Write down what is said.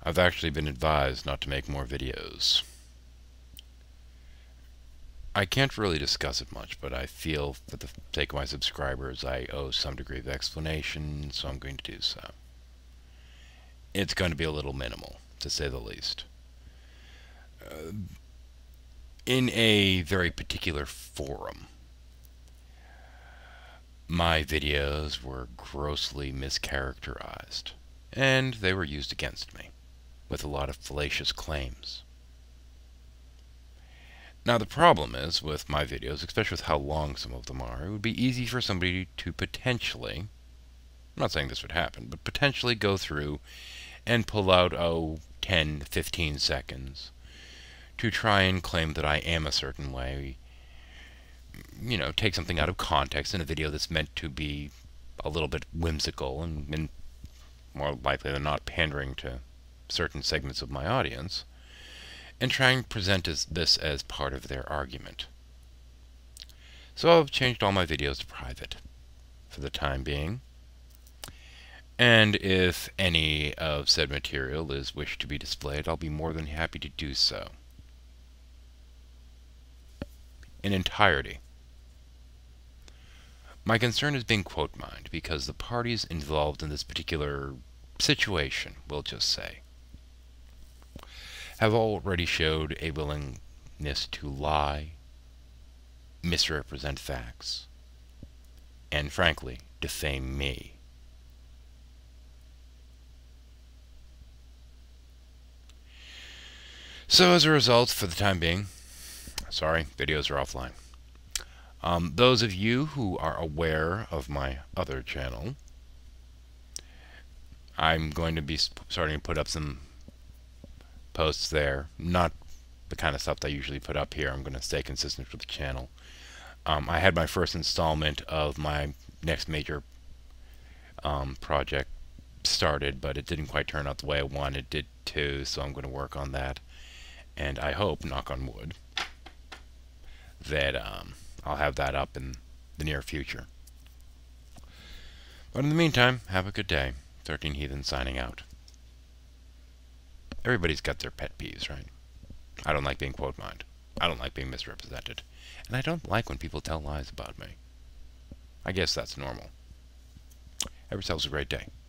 I've actually been advised not to make more videos. I can't really discuss it much, but I feel for the sake of my subscribers I owe some degree of explanation, so I'm going to do so. It's going to be a little minimal, to say the least. In a very particular forum, my videos were grossly mischaracterized, and they were used against me, with a lot of fallacious claims. Now the problem is, with my videos, especially with how long some of them are, it would be easy for somebody to potentially, I'm not saying this would happen, but potentially go through and pull out, 10, 15 seconds to try and claim that I am a certain way. You know, take something out of context in a video that's meant to be a little bit whimsical and more likely than not pandering to certain segments of my audience, and try and present this as part of their argument. So I've changed all my videos to private for the time being, and if any of said material is wished to be displayed, I'll be more than happy to do so in entirety. My concern is being quote mined because the parties involved in this particular situation, we'll just say, have already showed a willingness to lie, misrepresent facts, and frankly, defame me. So as a result, for the time being, sorry, videos are offline. Those of you who are aware of my other channel, I'm going to be starting to put up some posts there. Not the kind of stuff that I usually put up here. I'm going to stay consistent with the channel. I had my first installment of my next major project started, but it didn't quite turn out the way I wanted it to, so I'm going to work on that. And I hope, knock on wood, that I'll have that up in the near future. But in the meantime, have a good day. 13 Heathen signing out. Everybody's got their pet peeves, right? I don't like being quote mined. I don't like being misrepresented. And I don't like when people tell lies about me. I guess that's normal. Have yourselves a great day.